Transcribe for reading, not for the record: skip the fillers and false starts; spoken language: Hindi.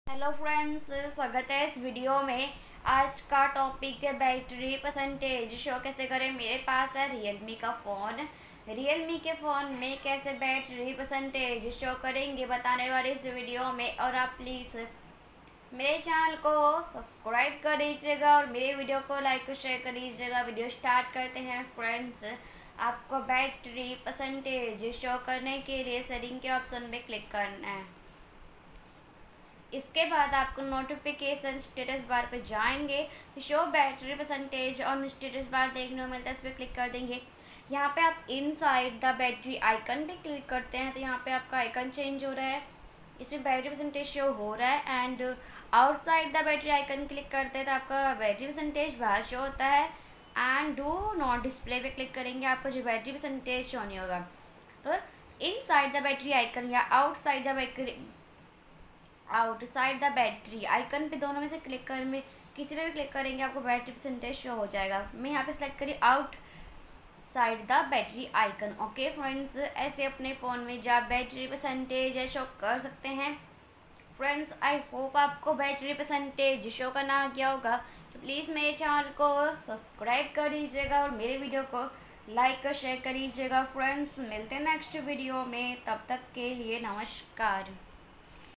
हेलो फ्रेंड्स, स्वागत है इस वीडियो में। आज का टॉपिक है बैटरी परसेंटेज शो कैसे करें। मेरे पास है रियलमी का फ़ोन। रियलमी के फ़ोन में कैसे बैटरी परसेंटेज शो करेंगे बताने वाले इस वीडियो में। और आप प्लीज़ मेरे चैनल को सब्सक्राइब कर दीजिएगा और मेरे वीडियो को लाइक और शेयर कर दीजिएगा। वीडियो स्टार्ट करते हैं फ्रेंड्स। आपको बैटरी परसेंटेज शो करने के लिए सेटिंग के ऑप्शन में क्लिक करना है। इसके बाद आपको नोटिफिकेशन स्टेटस बार पे जाएंगे, शो बैटरी परसेंटेज और स्टेटस बार देखने को मिलता है, इस पर क्लिक कर देंगे। यहाँ पे आप इनसाइड द बैटरी आइकन पे क्लिक करते हैं तो यहाँ पे आपका आइकन चेंज हो रहा है, इसमें बैटरी परसेंटेज शो हो रहा है। And outside the battery icon click करते हैं तो आपका बैटरी परसेंटेज बाहर शो होता है। एंड डू नॉट डिस्प्ले पे क्लिक करेंगे, आपका जो बैटरी परसेंटेज शो नहीं होगा। तो इनसाइड द बैटरी आइकन या आउटसाइड द बैटरी आइकन पे दोनों में से क्लिक कर में किसी पे भी क्लिक करेंगे आपको बैटरी परसेंटेज शो हो जाएगा। मैं यहाँ पे सेलेक्ट करी outside the battery icon. Okay friends, ऐसे अपने फ़ोन में जब बैटरी परसेंटेज है शो कर सकते हैं। फ्रेंड्स, आई होप आपको बैटरी परसेंटेज शो करना आ गया होगा, तो प्लीज़ मेरे चैनल को सब्सक्राइब कर दीजिएगा और मेरे वीडियो को लाइक और शेयर कर दीजिएगा। फ्रेंड्स, मिलते हैं नेक्स्ट वीडियो में, तब तक के लिए नमस्कार।